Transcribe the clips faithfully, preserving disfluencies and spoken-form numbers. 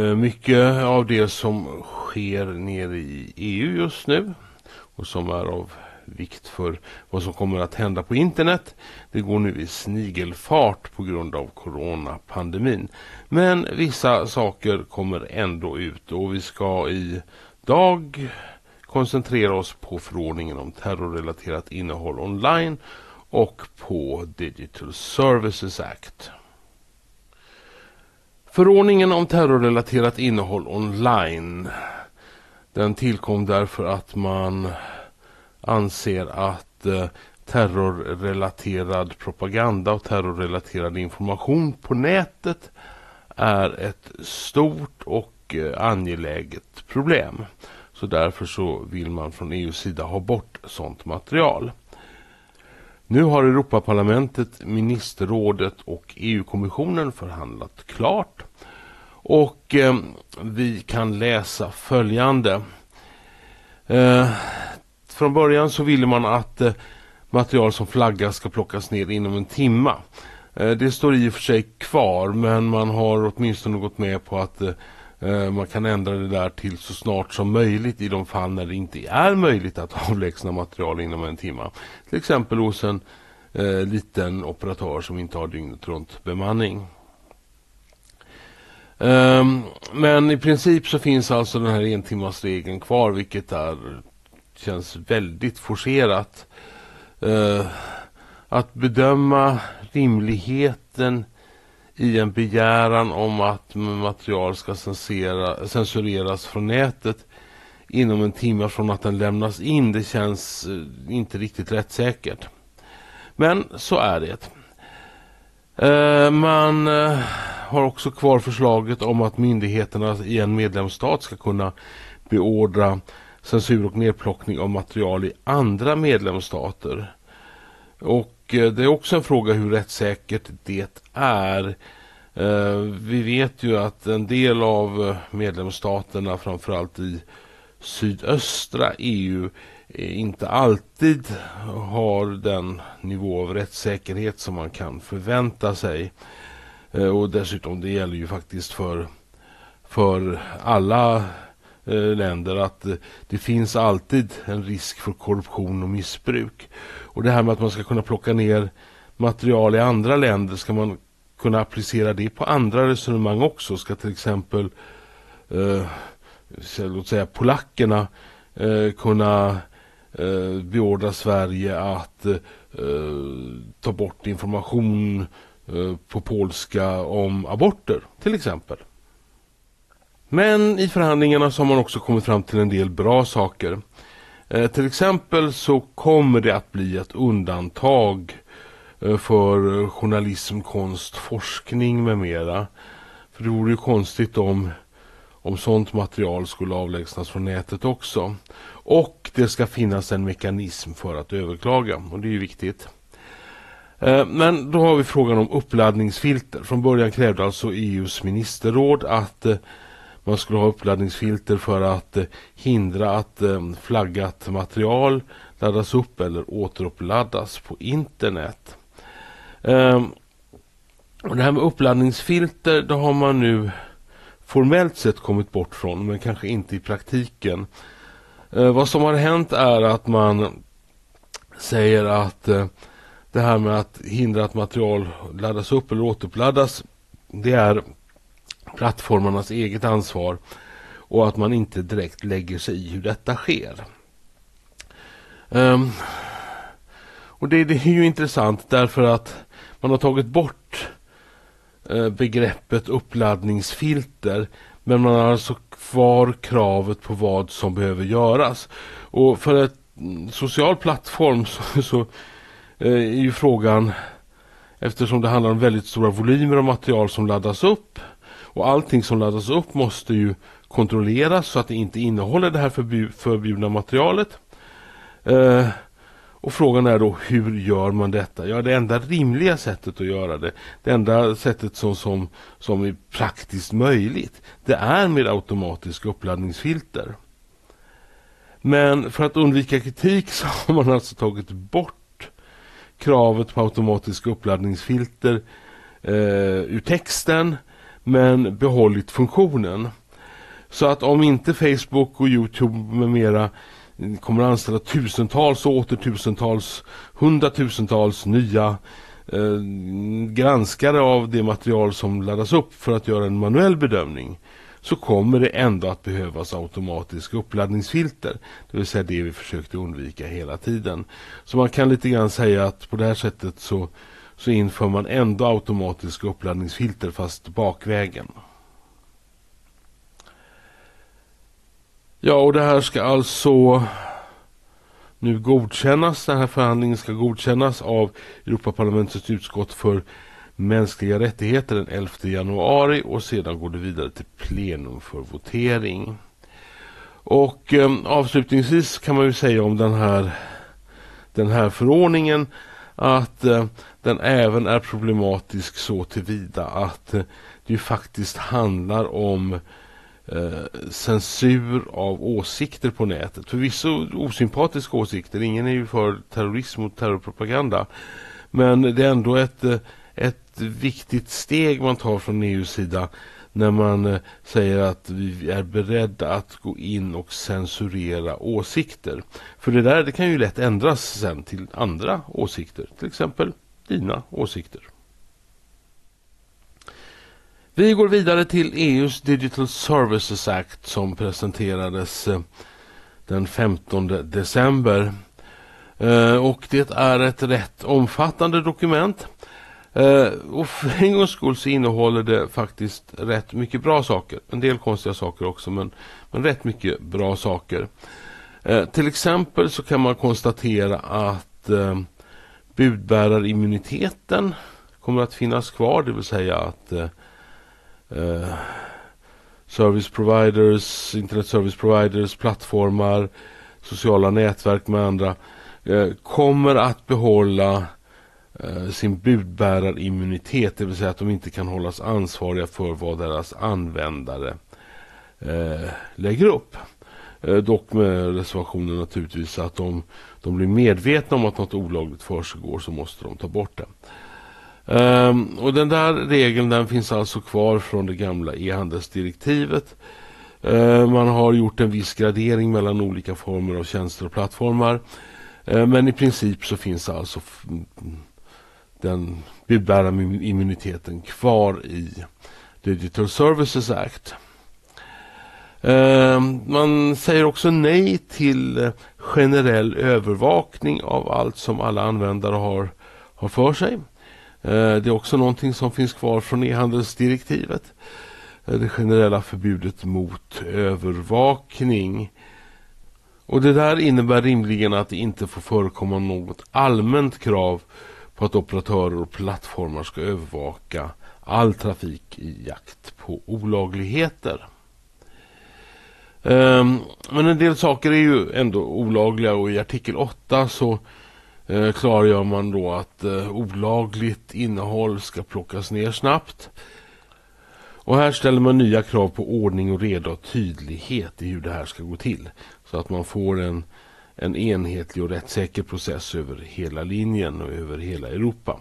Mycket av det som sker nere i E U just nu och som är av vikt för vad som kommer att hända på internet, det går nu i snigelfart på grund av coronapandemin. Men vissa saker kommer ändå ut och vi ska i dag koncentrera oss på förordningen om terrorrelaterat innehåll online och på Digital Services Act. Förordningen om terrorrelaterat innehåll online, den tillkom därför att man anser att eh, terrorrelaterad propaganda och terrorrelaterad information på nätet är ett stort och eh, angeläget problem. Så därför så vill man från E U:s sida ha bort sånt material. Nu har Europaparlamentet, ministerrådet och E U-kommissionen förhandlat klart. Och eh, vi kan läsa följande. Eh, från början så ville man att eh, material som flaggas ska plockas ner inom en timma. Eh, det står i och för sig kvar, men man har åtminstone gått med på att eh, man kan ändra det där till så snart som möjligt i de fall när det inte är möjligt att avlägsna material inom en timma. Till exempel hos en eh, liten operatör som inte har dygnet runt bemanning. Um, men i princip så finns alltså den här entimmarsregeln kvar, vilket är, känns väldigt forcerat. Uh, att bedöma rimligheten i en begäran om att material ska censura, censureras från nätet inom en timme från att den lämnas in, det känns uh, inte riktigt rättssäkert. Men så är det. Uh, man uh, har också kvar förslaget om att myndigheterna i en medlemsstat ska kunna beordra censur och nedplockning av material i andra medlemsstater. Och uh, det är också en fråga hur rättssäkert det är. Uh, vi vet ju att en del av medlemsstaterna, framförallt i sydöstra E U, inte alltid har den nivå av rättssäkerhet som man kan förvänta sig. Och dessutom, det gäller ju faktiskt för, för alla eh, länder att eh, det finns alltid en risk för korruption och missbruk. Och det här med att man ska kunna plocka ner material i andra länder, ska man kunna applicera det på andra resonemang också. Ska till exempel eh, låt säga polackerna eh, kunna eh, beordra Sverige att eh, ta bort information på polska om aborter till exempel. Men i förhandlingarna så har man också kommit fram till en del bra saker. Eh, till exempel så kommer det att bli ett undantag eh, för journalism, konst, forskning med mera. För det vore ju konstigt om, om sånt material skulle avlägsnas från nätet också. Och det ska finnas en mekanism för att överklaga, och det är ju viktigt. Men då har vi frågan om uppladdningsfilter. Från början krävde alltså E U:s ministerråd att man skulle ha uppladdningsfilter för att hindra att flaggat material laddas upp eller återupladdas på internet. Och det här med uppladdningsfilter, det har man nu formellt sett kommit bort från, men kanske inte i praktiken. Vad som har hänt är att man säger att det här med att hindra att material laddas upp eller återupladdas, det är plattformarnas eget ansvar, och att man inte direkt lägger sig i hur detta sker. Um, och det, det är ju intressant därför att man har tagit bort uh, begreppet uppladdningsfilter, men man har alltså kvar kravet på vad som behöver göras. Och för ett social plattform så, så är ju frågan, eftersom det handlar om väldigt stora volymer av material som laddas upp, och allting som laddas upp måste ju kontrolleras så att det inte innehåller det här förbu- förbjudna materialet. Eh, och frågan är då, hur gör man detta? Ja, det enda rimliga sättet att göra det, det enda sättet som, som, som är praktiskt möjligt, det är med automatiska uppladdningsfilter. Men för att undvika kritik så har man alltså tagit bort kravet på automatiska uppladdningsfilter eh, ur texten, men behållit funktionen. Så att om inte Facebook och YouTube med mera kommer att anställa tusentals och åter tusentals, hundratusentals nya eh, granskare av det material som laddas upp för att göra en manuell bedömning, så kommer det ändå att behövas automatiska uppladdningsfilter. Det vill säga det vi försökte undvika hela tiden. Så man kan lite grann säga att på det här sättet så, så inför man ändå automatiska uppladdningsfilter fast bakvägen. Ja, och det här ska alltså nu godkännas. Den här förhandlingen ska godkännas av Europaparlamentets utskott för mänskliga rättigheter den elfte januari, och sedan går det vidare till plenum för votering. Och eh, avslutningsvis kan man ju säga om den här, den här förordningen att eh, den även är problematisk så tillvida att eh, det ju faktiskt handlar om Eh, censur av åsikter på nätet. Förvisso osympatiska åsikter, ingen är ju för terrorism och terrorpropaganda, men det är ändå ett, ett viktigt steg man tar från E U:s sida när man eh, säger att vi är beredda att gå in och censurera åsikter. För det där, det kan ju lätt ändras sen till andra åsikter, till exempel dina åsikter. Vi går vidare till E U:s Digital Services Act som presenterades den femtonde december. Och det är ett rätt omfattande dokument. Och för en gångs skull så innehåller det faktiskt rätt mycket bra saker. En del konstiga saker också, men, men rätt mycket bra saker. Till exempel så kan man konstatera att budbärarimmuniteten kommer att finnas kvar, det vill säga att Uh, service providers, internet service providers, plattformar, sociala nätverk med andra uh, kommer att behålla uh, sin budbärarimmunitet, det vill säga att de inte kan hållas ansvariga för vad deras användare uh, lägger upp. Uh, dock med reservationen naturligtvis att de, de blir medvetna om att något olagligt försiggår, så måste de ta bort det. Um, och den där regeln, den finns alltså kvar från det gamla e-handelsdirektivet. Uh, man har gjort en viss gradering mellan olika former av tjänster och plattformar. Uh, men i princip så finns alltså f- den budbärande immuniteten kvar i Digital Services Act. Uh, man säger också nej till generell övervakning av allt som alla användare har, har för sig. Det är också någonting som finns kvar från e-handelsdirektivet. Det generella förbudet mot övervakning. Och det där innebär rimligen att det inte får förekomma något allmänt krav på att operatörer och plattformar ska övervaka all trafik i jakt på olagligheter. Men en del saker är ju ändå olagliga, och i artikel åtta så Eh, klargör man då att eh, olagligt innehåll ska plockas ner snabbt. Och här ställer man nya krav på ordning och reda och tydlighet i hur det här ska gå till. Så att man får en, en enhetlig och rättssäker process över hela linjen och över hela Europa.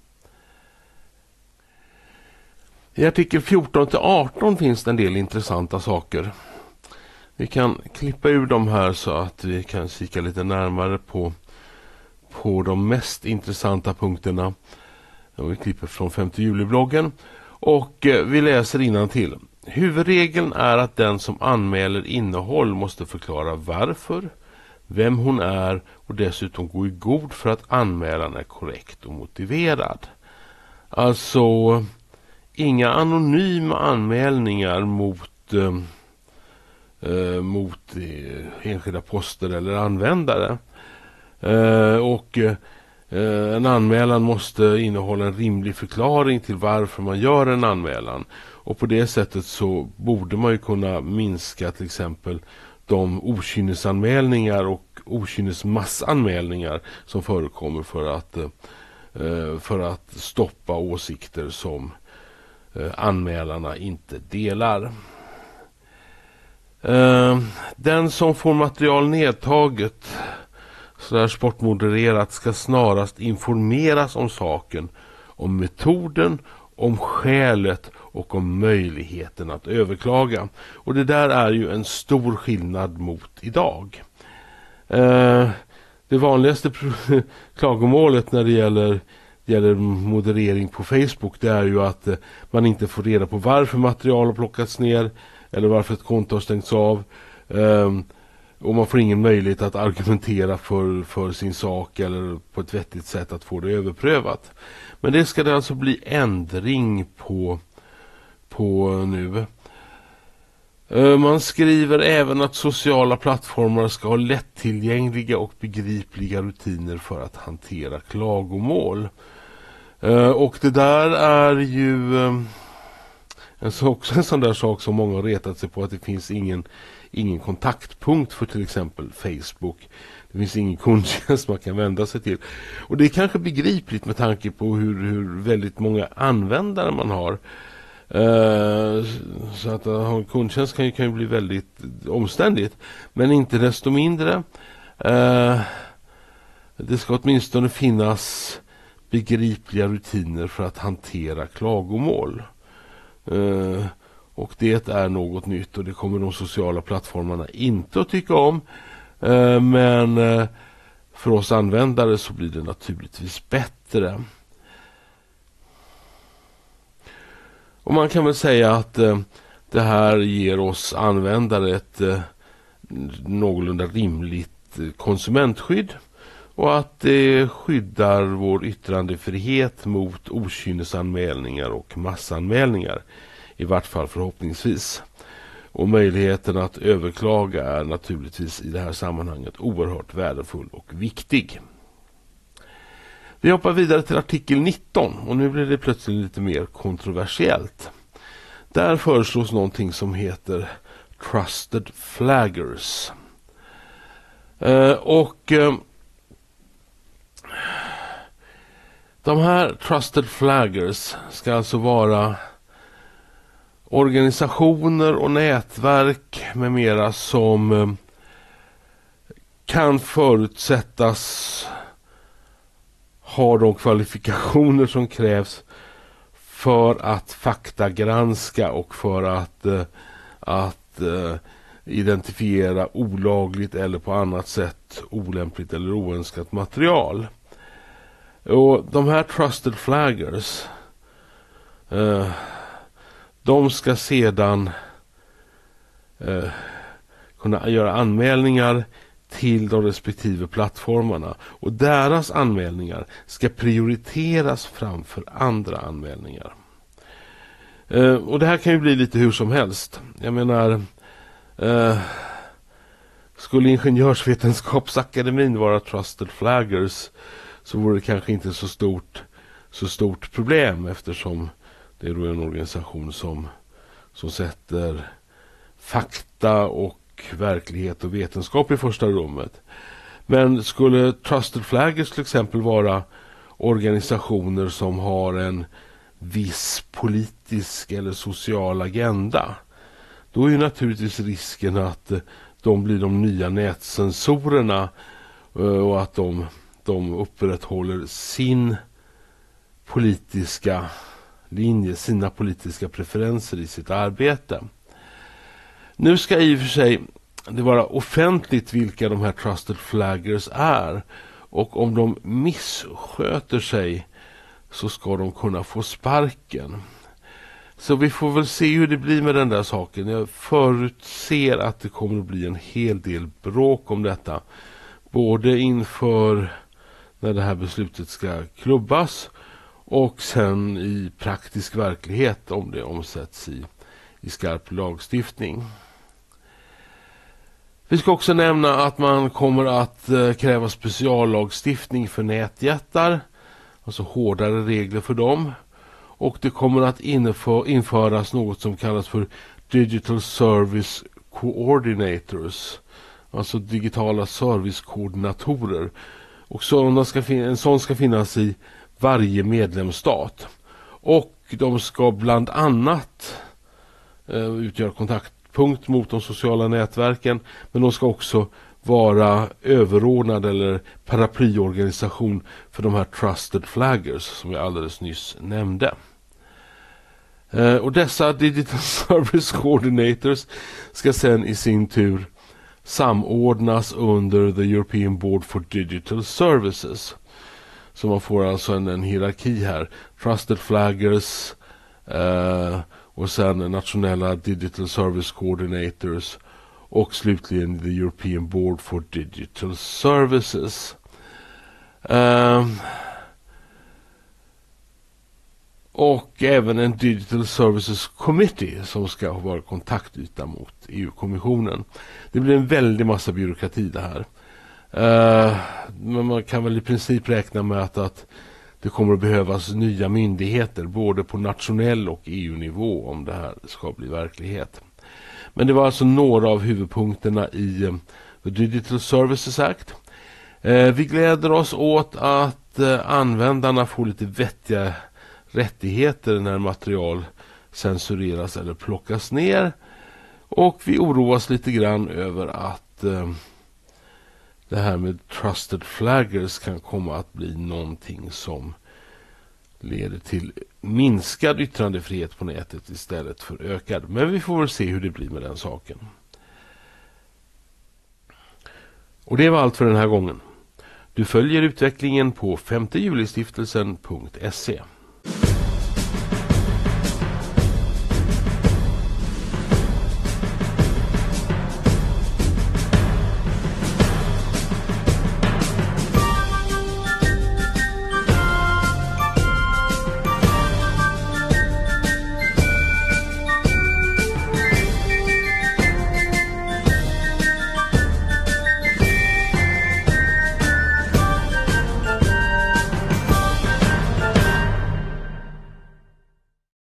I artikel fjorton till arton finns det en del intressanta saker. Vi kan klippa ur dem här så att vi kan kika lite närmare på på de mest intressanta punkterna. Vi klipper från femte juli-bloggen och eh, vi läser innantill. Huvudregeln är att den som anmäler innehåll måste förklara varför, vem hon är och dessutom gå i god för att anmälan är korrekt och motiverad. Alltså inga anonyma anmälningar mot, eh, eh, mot eh, enskilda poster eller användare. Uh, och uh, en anmälan måste innehålla en rimlig förklaring till varför man gör en anmälan. Och på det sättet så borde man ju kunna minska till exempel de okynnesanmälningar och okynnesmassanmälningar som förekommer för att, uh, för att stoppa åsikter som uh, anmälarna inte delar. Uh, den som får material nedtaget så där sportmodererat ska snarast informeras om saken, om metoden om skälet och om möjligheten att överklaga. Och det där är ju en stor skillnad mot idag. Eh, det vanligaste klagomålet när det gäller, gäller moderering på Facebook, det är ju att eh, man inte får reda på varför material har plockats ner eller varför ett konto har stängts av. Eh, och man får ingen möjlighet att argumentera för, för sin sak eller på ett vettigt sätt att få det överprövat. Men det ska det alltså bli ändring på, på nu. Man skriver även att sociala plattformar ska ha lättillgängliga och begripliga rutiner för att hantera klagomål. Och det där är ju en, också en sån där sak som många har retat sig på, att det finns ingen, ingen kontaktpunkt för till exempel Facebook. Det finns ingen kundtjänst man kan vända sig till. Och det är kanske begripligt med tanke på hur, hur väldigt många användare man har. Uh, så att ha en kundtjänst kan ju, kan ju bli väldigt omständigt. Men inte desto mindre. Uh, det ska åtminstone finnas begripliga rutiner för att hantera klagomål. Uh, och det är något nytt och det kommer de sociala plattformarna inte att tycka om. Uh, men uh, för oss användare så blir det naturligtvis bättre. Och man kan väl säga att uh, det här ger oss användare ett uh, någorlunda rimligt uh, konsumentskydd. Och att det skyddar vår yttrandefrihet mot okynnesanmälningar och massanmälningar. I vart fall förhoppningsvis. Och möjligheten att överklaga är naturligtvis i det här sammanhanget oerhört värdefull och viktig. Vi hoppar vidare till artikel nitton och nu blir det plötsligt lite mer kontroversiellt. Där föreslås någonting som heter Trusted Flaggers. Eh, och... Eh, De här Trusted Flaggers ska alltså vara organisationer och nätverk med mera som kan förutsättas ha de kvalifikationer som krävs för att faktagranska och för att, att identifiera olagligt eller på annat sätt olämpligt eller oönskat material. Och de här Trusted Flaggers eh, de ska sedan eh, kunna göra anmälningar till de respektive plattformarna. Och deras anmälningar ska prioriteras framför andra anmälningar. Eh, och det här kan ju bli lite hur som helst. Jag menar, eh, skulle Ingenjörsvetenskapsakademin vara Trusted Flaggers så vore det kanske inte så stort, så stort problem, eftersom det är då en organisation som, som sätter fakta och verklighet och vetenskap i första rummet. Men skulle Trusted Flaggers till exempel vara organisationer som har en viss politisk eller social agenda, då är ju naturligtvis risken att de blir de nya nätsensorerna och att de de upprätthåller sin politiska linje, sina politiska preferenser i sitt arbete. Nu ska i och för sig det vara offentligt vilka de här Trusted Flaggers är, och om de missköter sig så ska de kunna få sparken. Så vi får väl se hur det blir med den där saken. Jag förutser att det kommer att bli en hel del bråk om detta, både inför när det här beslutet ska klubbas och sen i praktisk verklighet om det omsätts i, i skarp lagstiftning. Vi ska också nämna att man kommer att eh, kräva speciallagstiftning för nätjättar, alltså hårdare regler för dem. Och det kommer att inför, införas något som kallas för Digital Service Coordinators, alltså digitala servicekoordinatorer. Och sådana ska fin- en sån ska finnas i varje medlemsstat. Och de ska bland annat eh, utgöra kontaktpunkt mot de sociala nätverken. Men de ska också vara överordnad eller paraplyorganisation för de här Trusted Flaggers som jag alldeles nyss nämnde. Eh, och dessa Digital Service Coordinators ska sedan i sin tur samordnas under the European Board for Digital Services. Så man får alltså en, en hierarki här. Trusted Flaggers eh, och sen nationella Digital Service Coordinators och slutligen the European Board for Digital Services. Eh, och även en Digital Services Committee som ska vara kontaktyta mot E U-kommissionen. Det blir en väldig massa byråkrati det här. Uh, men man kan väl i princip räkna med att, att det kommer att behövas nya myndigheter både på nationell och E U-nivå om det här ska bli verklighet. Men det var alltså några av huvudpunkterna i uh, The Digital Services Act. Uh, vi gläder oss åt att uh, användarna får lite vettiga rättigheter när material censureras eller plockas ner. Och vi oroas lite grann över att uh, det här med Trusted Flaggers kan komma att bli någonting som leder till minskad yttrandefrihet på nätet istället för ökad. Men vi får väl se hur det blir med den saken. Och det var allt för den här gången. Du följer utvecklingen på femte julistiftelsen punkt se.